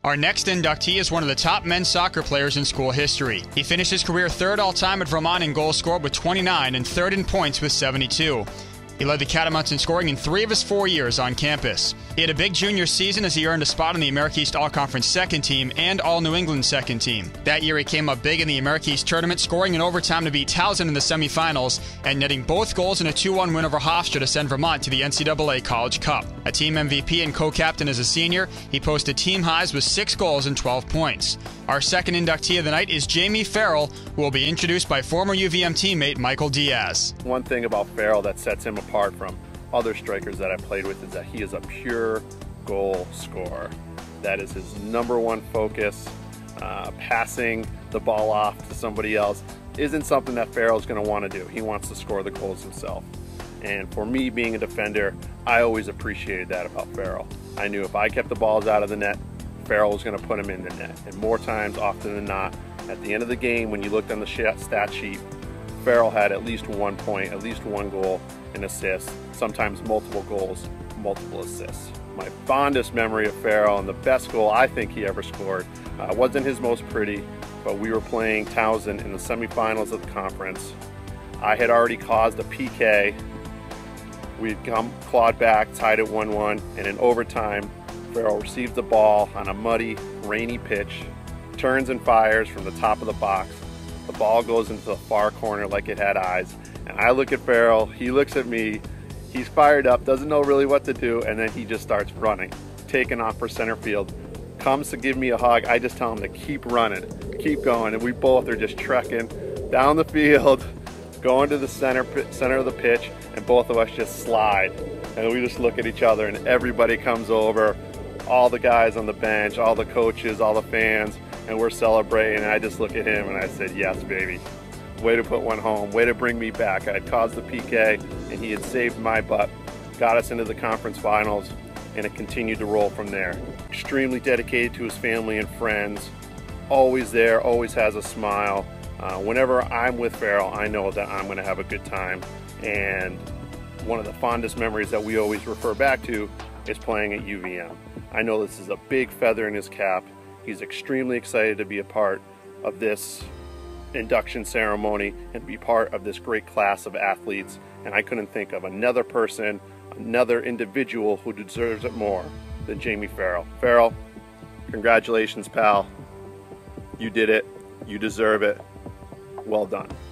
Our next inductee is one of the top men's soccer players in school history. He finished his career third all-time at Vermont in goals scored with 29 and third in points with 72. He led the Catamounts in scoring in 3 of his 4 years on campus. He had a big junior season as he earned a spot on the America East All-Conference second team and All-New England second team. That year he came up big in the America East tournament, scoring in overtime to beat Towson in the semifinals and netting both goals in a 2-1 win over Hofstra to send Vermont to the NCAA College Cup. A team MVP and co-captain as a senior, he posted team highs with 6 goals and 12 points. Our second inductee of the night is Jamie Farrell, who will be introduced by former UVM teammate Michael Diaz. One thing about Farrell that sets him apart from other strikers that I played with is that he is a pure goal scorer. That is his #1 focus. Passing the ball off to somebody else isn't something that Farrell's going to want to do. He wants to score the goals himself. And for me, being a defender, I always appreciated that about Farrell. I knew if I kept the balls out of the net, Farrell was going to put them in the net. And more times, often than not, at the end of the game, when you looked on the stat sheet, Farrell had at least 1 point, at least 1 goal, an assist, sometimes multiple goals, multiple assists. My fondest memory of Farrell and the best goal I think he ever scored wasn't his most pretty, but we were playing Towson in the semifinals of the conference. I had already caused a PK. We'd clawed back, tied it 1-1, and in overtime, Farrell receives the ball on a muddy, rainy pitch, turns and fires from the top of the box. The ball goes into the far corner like it had eyes. And I look at Farrell, he looks at me, he's fired up, doesn't know really what to do, and then he just starts running, taking off for center field. Comes to give me a hug, I just tell him to keep running, keep going, and we both are just trekking down the field, going to the center of the pitch, and both of us just slide. And we just look at each other, and everybody comes over, all the guys on the bench, all the coaches, all the fans, and we're celebrating, and I just look at him and I said, yes, baby. Way to put one home, way to bring me back. I had caused the PK and he had saved my butt, got us into the conference finals, and it continued to roll from there. Extremely dedicated to his family and friends, always there, always has a smile. Whenever I'm with Farrell, I know that I'm gonna have a good time. And one of the fondest memories that we always refer back to is playing at UVM. I know this is a big feather in his cap. He's extremely excited to be a part of this induction ceremony and be part of this great class of athletes. And I couldn't think of another person, another individual who deserves it more than Jamie Farrell. Farrell, congratulations, pal. You did it. You deserve it. Well done.